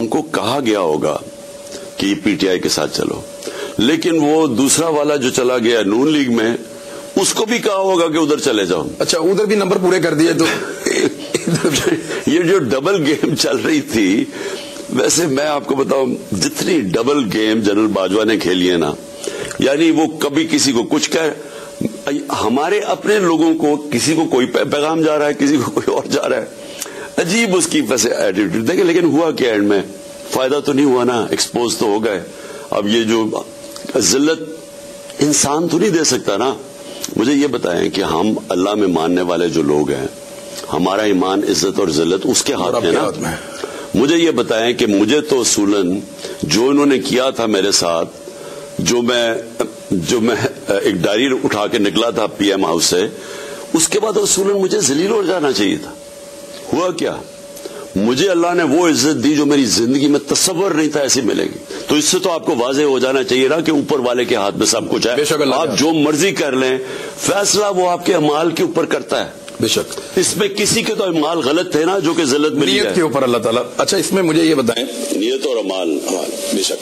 उनको कहा गया होगा कि पीटीआई के साथ चलो, लेकिन वो दूसरा वाला जो चला गया नून लीग में, उसको भी कहा होगा कि उधर चले जाओ। अच्छा, उधर भी नंबर पूरे कर दिए तो ये जो डबल गेम चल रही थी, वैसे मैं आपको बताऊं, जितनी डबल गेम जनरल बाजवा ने खेली है ना, यानी वो कभी किसी को कुछ कह, हमारे अपने लोगों को किसी को कोई पैगाम जा रहा है, किसी को कोई और जा रहा है, अजीब उसकी वैसे एटीट्यूड देखे। लेकिन हुआ क्या एंड में? फायदा तो नहीं हुआ ना, एक्सपोज तो हो गए। अब ये जो जिल्लत इंसान तो नहीं दे सकता ना। मुझे ये बताएं कि हम अल्लाह में मानने वाले जो लोग हैं, हमारा ईमान, इज्जत और जिल्लत उसके हाथ में ना। मुझे ये बताएं कि मुझे तो उसूलन जो इन्होंने किया था मेरे साथ, जो मैं एक डायरी उठा के निकला था पीएम हाउस से, उसके बाद उसूलन मुझे जलील हो जाना चाहिए था। हुआ क्या? मुझे अल्लाह ने वो इज्जत दी जो मेरी जिंदगी में तसव्वुर नहीं था ऐसी मिलेगी। तो इससे तो आपको वाज़ेह हो जाना चाहिए ना कि ऊपर वाले के हाथ में सब कुछ है। आप जो मर्जी कर लें, फैसला वो आपके अमाल के ऊपर करता है। बेशक इसमें किसी के तो अमाल गलत थे ना, जो कि जिल्लत में नियत के ऊपर अल्लाह ताला। अच्छा, इसमें मुझे ये बताएं, नियत और अमाल बेशक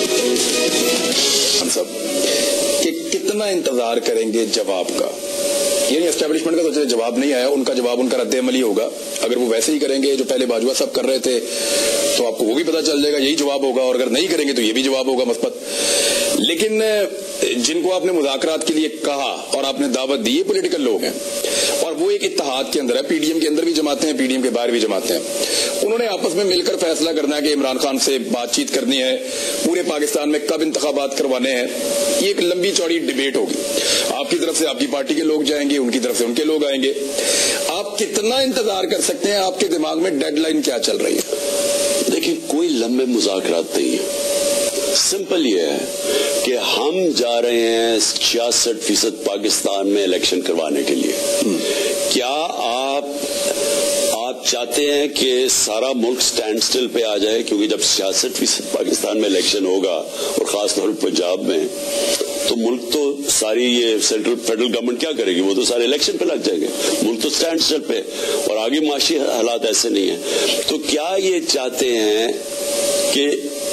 हम सब कि कितना इंतजार करेंगे जवाब का? यानी एस्टेब्लिशमेंट का तो जवाब नहीं आया, उनका जवाब उनका रद्द अमली होगा। अगर वो वैसे ही करेंगे जो पहले बाजवा सब कर रहे थे, तो आपको वो भी पता चल जाएगा यही जवाब होगा, और अगर नहीं करेंगे तो ये भी जवाब होगा मस्बत। लेकिन जिनको आपने मुज़ाकरात के लिए कहा और आपने दावत दी, ये पॉलिटिकल लोग हैं और वो एक इत्तेहाद के अंदर है। पीडीएम के अंदर भी जमाते हैं, पीडीएम के बाहर भी जमाते हैं। उन्होंने आपस में मिलकर फैसला करना है कि इमरान खान से बातचीत करनी है, पूरे पाकिस्तान में कब इंतखाबात करवाने हैं। ये एक लंबी चौड़ी डिबेट होगी। आपकी तरफ से आपकी पार्टी के लोग जाएंगे, उनकी तरफ से उनके लोग आएंगे। आप कितना इंतजार कर सकते हैं? आपके दिमाग में डेडलाइन क्या चल रही है? देखिए, कोई लंबे मुज़ाकरात नहीं है। सिंपल ये है कि हम जा रहे हैं 66% पाकिस्तान में इलेक्शन करवाने के लिए। क्या आप चाहते हैं कि सारा मुल्क स्टैंड स्टिल पे आ जाए? क्योंकि जब 66% पाकिस्तान में इलेक्शन होगा, और खासतौर पर पंजाब में, तो मुल्क तो सारी ये फेडरल गवर्नमेंट क्या करेगी? वो तो सारे इलेक्शन पे लग जाएंगे। मुल्क तो स्टैंड स्टिल पे, और आगे माशी हालात ऐसे नहीं है। तो क्या ये चाहते हैं कि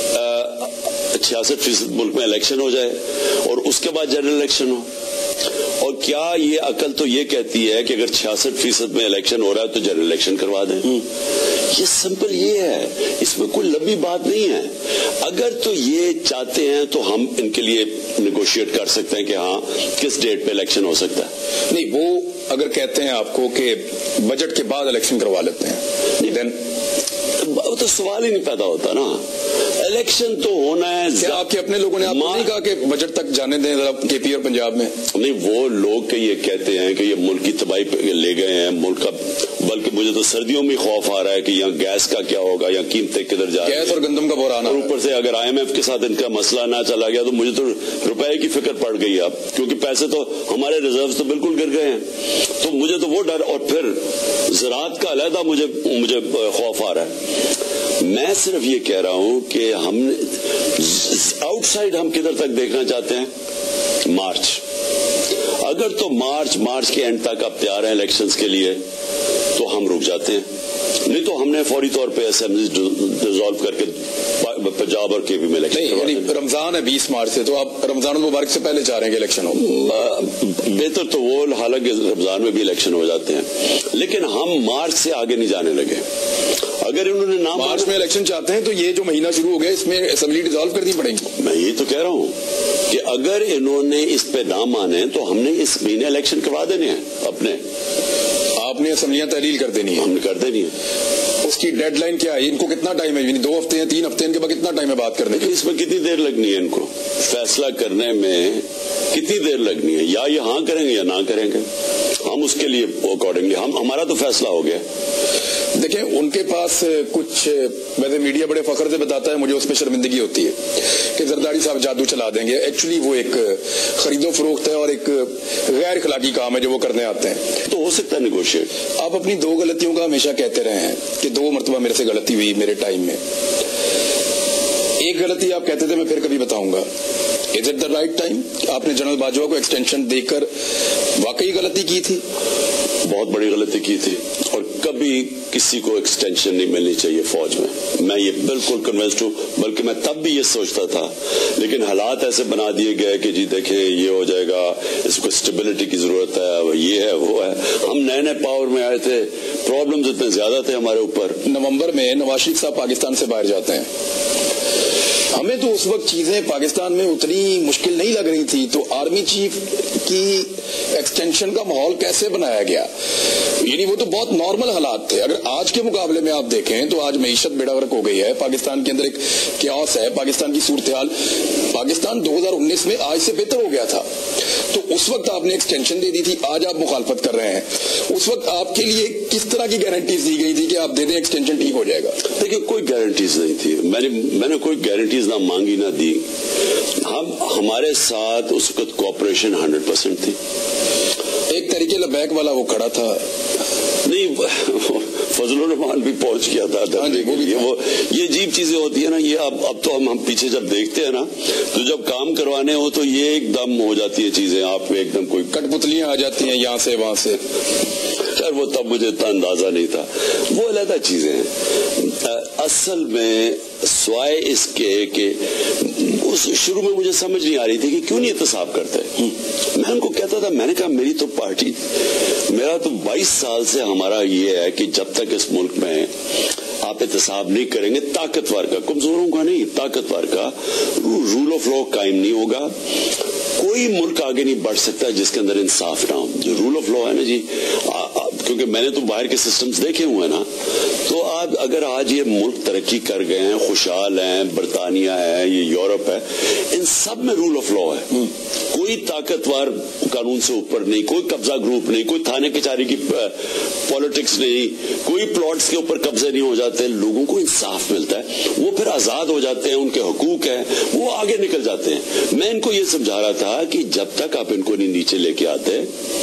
66% मुल्क में इलेक्शन हो जाए और उसके बाद जनरल इलेक्शन हो? और क्या ये अकल तो ये कहती है कि अगर 66% में इलेक्शन हो रहा है तो जनरल इलेक्शन करवा दें? ये सिंपल ये है, इसमें कोई लंबी बात नहीं है। अगर तो ये चाहते हैं तो हम इनके लिए निगोशिएट कर सकते हैं कि हाँ, किस डेट पे इलेक्शन हो सकता है। नहीं, वो अगर कहते हैं आपको कि बजट के बाद इलेक्शन करवा लेते हैं, नहीं, देन वो तो सवाल ही नहीं पैदा होता ना। इलेक्शन तो होना है। क्या आपके अपने लोगों ने आपको नहीं कहा कि बजट तक जाने दें जरा केपी और पंजाब में? नहीं, वो लोग ये कहते हैं कि ये मुल्क की तबाही पे ले गए हैं मुल्क का, बल्कि मुझे तो सर्दियों में खौफ आ रहा है कि यहाँ गैस का क्या होगा, यहाँ कीमतें किधर जा रही है, गैस और गंदम का बहरान। और ऊपर से अगर IMF के साथ इनका मसला ना चला गया तो मुझे तो रुपए की फिक्र पड़ गई अब, क्योंकि पैसे तो हमारे रिजर्व तो बिल्कुल गिर गए हैं। तो मुझे तो वो डर, और फिर ज़राअत का अलहदा मुझे खौफ आ रहा है। मैं सिर्फ ये कह रहा हूं कि हम आउटसाइड हम किधर तक देखना चाहते हैं? मार्च। अगर तो मार्च के एंड तक आप तैयार हैं इलेक्शंस के लिए तो हम रुक जाते हैं, नहीं तो हमने फौरी तौर पे असेंबली डिसॉल्व करके पंजाब और केपी में इलेक्शन। रमजान है 20 मार्च से, तो आप रमजान मुबारक से पहले चाह रहे हैं कि इलेक्शन हो? बेहतर तो वो, हालांकि रमजान में भी इलेक्शन हो जाते हैं, लेकिन हम मार्च से आगे नहीं जाने लगे। अगर इन्होंने ना मार्च में इलेक्शन चाहते हैं तो ये जो महीना शुरू हो गया इसमें असेंबली डिसॉल्व करनी पड़ेगी। मैं ये तो कह रहा हूं कि अगर इन्होंने इस पे ना माने तो हमने इस महीने इलेक्शन करवा देने हैं अपने। आपने असेंबलियां तहलील कर देनी है? हमने कर देनी है। उसकी डेडलाइन क्या है? इनको कितना टाइम है? 2 हफ्ते हैं, 3 हफ्ते, इनके बाद कितना टाइम है बात करने के? इसमें कितनी देर लगनी है इनको फैसला करने में? कितनी देर लगनी है? या ये हाँ करेंगे या ना करेंगे, हम उसके लिए अकॉर्डिंगली हमारा तो फैसला हो गया। देखिए, उनके पास कुछ, वैसे मीडिया बड़े फख्र से बताता है, मुझे उस पर शर्मिंदगी होती है कि जरदारी साहब जादू चला देंगे। एक्चुअली वो एक खरीदो फरोख्त है और एक गैर इखलाकी काम है जो वो करने आते हैं। तो हो सकता है निगोशिएट। आप अपनी 2 गलतियों का हमेशा कहते रहे हैं कि 2 मरतबा मेरे से गलती हुई मेरे टाइम में। एक गलती आप कहते थे मैं फिर कभी बताऊंगा। Is it the right time? आपने जनरल बाजवा को एक्सटेंशन देकर वाकई गलती की थी? बहुत बड़ी गलती की थी, और کبھی کسی کو ایکسٹینشن نہیں ملنی چاہیے فوج میں یہ بالکل کنوینسڈ ہوں. بلکہ میں تب بھی یہ سوچتا تھا, لیکن حالات ایسے بنا دیے گئے کہ جی دیکھیں یہ ہو جائے گا, اس کو اسٹیبلٹی کی ضرورت ہے, یہ ہے وہ ہے. ہم نئے پاور میں آئے تھے, پرابلمز اتنے زیادہ تھے ہمارے اوپر. نومبر میں نواز شریف صاحب پاکستان سے باہر جاتے ہیں. ہمیں تو اس وقت چیزیں پاکستان میں اتنی مشکل نہیں لگ رہی تھی, تو آرمی چیف کی ایکسٹینشن کا ماحول کیسے بنایا گیا؟ یعنی وہ تو بہت نارمل حالات تھے. اگر آج کے مقابلے میں آپ دیکھیں تو آج معیشت بیڑا غرق ہو گئی ہے, پاکستان کے اندر ایک کیوس ہے, پاکستان کی صورتحال, پاکستان 2019 میں آج سے بہتر ہو گیا تھا. تو اس وقت آپ نے ایکسٹینشن دے دی تھی, آج آپ مخالفت کر رہے ہیں. اس وقت آپ کے لیے کس طرح کی گارنٹیز دی گئی تھی کہ آپ دے دیں ایکسٹینشن ٹھیک ہو جائے گا؟ دیکھیں کوئی گارنٹیز نہیں تھی, میں نے کوئی گارنٹیز نہ مانگی نہ دی. ہمارے ساتھ اس وقت کوآپریشن 100% تھی. ایک طریقے لبیک والا وہ کھڑا تھا, نہیں فضل الرحمان بھی پہنچ گیا تھا. یہ عجیب چیزیں ہوتی ہیں نا, یہ اب تو ہم پیچھے جب دیکھتے ہیں نا, تو جب کام کروانے ہو تو یہ ایک دم ہو جاتی ہے چیزیں, آپ ایک دم کوئی کٹ پتلیاں آ جاتی ہیں یہاں سے وہاں سے. خیر وہ تب مجھے اتنا اندازہ نہیں تھا, وہ علیحدہ چیزیں ہیں. اصل میں سوائے اس کے کہ اس شروع میں مجھے سمجھ نہیں آ رہی تھی کہ کیوں نہیں احتساب کرتے. میں ان کو کہتا تھا, میں نے کہا میری تو پارٹی, میرا تو 22 سال سے ہمارا یہ ہے کہ جب تک اس ملک میں آپ احتساب نہیں کریں گے, طاقتور کا, کمزوروں کا نہیں, طاقتور کا رول آف لا قائم نہیں ہوگا. کوئی ملک آگے نہیں بڑھ سکتا جس کے اندر انصاف نہ ہو. جو رول آف لا ہے نا جی, کیونکہ میں نے تو باہر کے سسٹمز دیکھے ہوئے ہیں نا, تو اگر آج یہ ملک ترقی کر گئے ہیں, خوشحال ہیں, برطانیہ ہے, یہ یورپ ہے, ان سب میں رول آف لا ہے. کوئی طاقتور قانون سے اوپر نہیں, کوئی قبضہ گروپ نہیں, کوئی تھانے کچہری کی پالیٹکس نہیں, کوئی پلاٹس کے اوپر قبضے نہیں ہو جاتے. لوگوں کو انصاف ملتا ہے, وہ پھر آزاد ہو جاتے ہیں, ان کے حقوق ہیں, وہ آگے نکل جاتے ہیں. میں ان کو یہ سمجھا رہا تھا کہ جب تک آپ ان کو نہیں نیچے لے کے آتے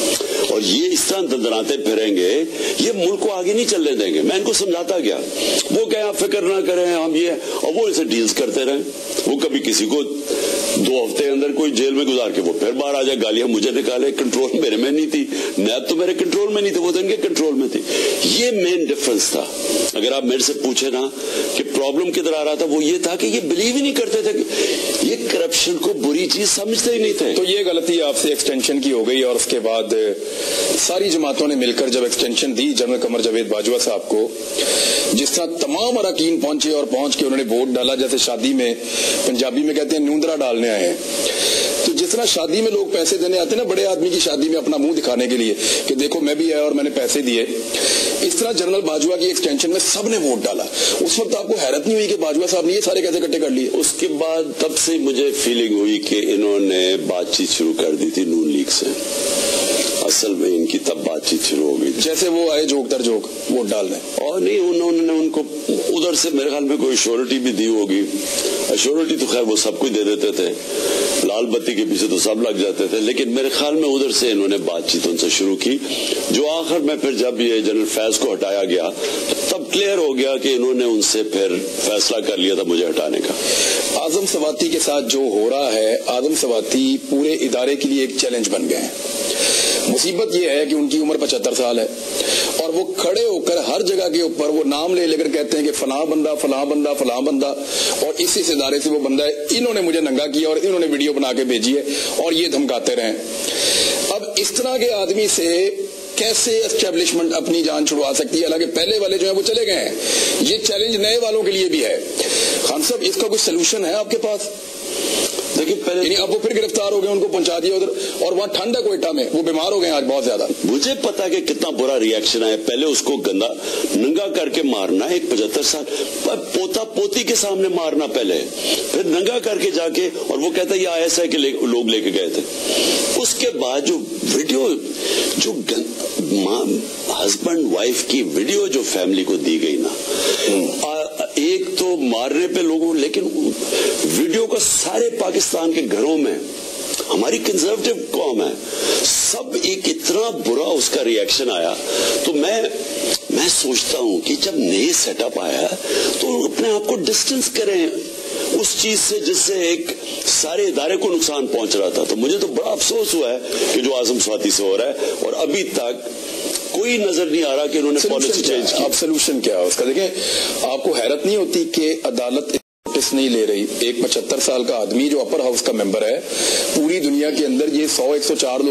اور یہ اس طرح دندناتے پھریں گے, یہ ملک کو آگے نہیں چلنے دیں گے. میں ان کو سمجھاتا گیا, وہ کہ آپ فکر نہ کریں, ہم یہ, اور وہ اسے ڈیلز کرتے رہیں. وہ کبھی کسی کو 2 ہفتے اندر کوئی جیل میں گزار کے وہ پھر باہر آ جائے, گالیاں مجھے نکالے, کنٹرول میرے میں نہیں تھی, نیب تو میرے کنٹرول میں نہیں تھی, وہ تو ان کے کنٹرول میں تھی. یہ مین ڈفرنس تھا. اگر آپ میرے سے پوچھیں نا کہ پرابلم کدھر آ رہا تھا, وہ یہ تھا کہ یہ بلیو ہی نہیں کرتے تھے, یہ کرپشن کو بری چیز سمجھتے ہی نہیں تھے. تو یہ غلطی آپ سے ایکسٹینشن کی ہو گئی, اور اس کے بعد ساری جماعتوں نے مل کر جب ایکسٹینشن دی جنرل قمر جاوید باجوہ صاحب کو, جس طرح تمام اراکین پہنچے اور پہنچ کے انہوں نے ووٹ ڈالا, جیسے شادی میں پنجابی میں کہتے ہیں نوندرا ڈالنے آئے ہیں. تو جس طرح شادی میں لوگ پیسے دینے آتے ہیں نا بڑے آدمی کی شادی میں اپنا منہ دکھانے کے لیے کہ دیکھو میں بھی آیا اور میں نے پیسے دیے, اس طرح جنرل باجوہ کی ایکسٹینشن میں سب نے ووٹ ڈالا. اس وقت آپ کو حیرت نہیں ہوئی کہ باجوہ صاحب نے یہ سارے کیسے اکٹھے کر لیے؟ اس کے بعد تب سے مجھے فیلنگ ہوئی کہ انہوں نے بات چیت شروع کر دی تھی نون لیگ سے. اصل میں ان کی تب بات چیت شروع ہو گئی, جیسے وہ آئے جھوک در جھوک ووٹ ڈالنے, اور نہیں انہوں نے ان کو ادھر سے میرے خیال میں کوئی شیورٹی بھی دی ہوگی. شیورٹی تو خیر وہ سب کو دے دیتے تھے, لال بتی کے پیچھے تو سب لگ جاتے تھے, لیکن میرے خیال میں ادھر سے انہوں نے بات چیت ان سے شروع کی, جو آخر میں پھر جب یہ جنرل فیض کو ہٹایا گیا تب کلیئر ہو گیا کہ انہوں نے ان سے پھر فیصلہ کر لیا تھا مجھے ہٹانے کا. اعظم سواتی کے ساتھ جو ہو رہا ہے, اعظم سواتی پورے ادارے کے لیے ایک چیلنج بن گئے ہیں. مصیبت یہ ہے کہ ان کی عمر 75 سال ہے, اور وہ کھڑے ہو کر ہر جگہ کے اوپر وہ نام لے کر کہتے ہیں کہ فلاں بندہ فلاں بندہ فلاں بندہ, اور اس ادارے سے وہ بندہ ہے, انہوں نے مجھے ننگا کیا اور انہوں نے ویڈیو بنا کے بھیجی ہے, اور یہ دھمکاتے رہے. اب اس طرح کے آدمی سے کیسے اسٹیبلشمنٹ اپنی جان چھڑوا سکتی ہے؟ حالانکہ پہلے والے جو ہیں وہ چلے گئے ہیں. یہ چیلنج نئے والوں کے لیے بھی ہے. خان صاحب اس کا کوئی سلوشن ہے آپ کے پاس؟ دیکھیں پہلے یعنی اب وہ پھر گرفتار ہو گئے, ان کو پہنچا دیا ادھر, اور وہاں ٹھنڈ ہے کوئٹہ میں, وہ بیمار ہو گئے آج بہت زیادہ. مجھے پتا کہ کتنا برا ریئیکشن ہے. پہلے اس کو گندا ننگا کر کے مارنا, ایک 75 سال پوتا پوتی کے سامنے مارنا پہلے, پھر ننگا کر کے جا کے, اور وہ کہتا ہے یہ ایسا ہے کہ لوگ لے کے گئے تھے. اس کے بعد جو ویڈیو, جو ہسبینڈ وائف کی ویڈیو جو فیملی کو دی گئی نا, ایک تو مارنے پہ لوگوں, لیکن ویڈیو کا سارے پاکستان کے گھروں میں, ہماری کنزرویٹو قوم ہے, سب ایک اتنا برا اس کا ریئیکشن آیا. تو میں سوچتا ہوں کہ جب نئے سیٹ اپ آیا تو اپنے آپ کو ڈسٹینس کریں اس چیز سے جس سے ایک سارے ادارے کو نقصان پہنچ رہا تھا. تو مجھے تو بڑا افسوس ہوا ہے کہ جو اعظم سواتی سے ہو رہا ہے, اور ابھی تک کوئی نظر نہیں آ رہا کہ انہوں نے پالیسی چینج کی. اب سولوشن کیا ہے اس کا؟ دیکھیں آپ کو حیرت نہیں ہوتی کہ عدالت نوٹس نہیں لے رہی. ایک 75 سال کا آدمی جو اپر ہاؤس کا ممبر ہے، پوری دنیا کے اندر یہ 100-104 لوگ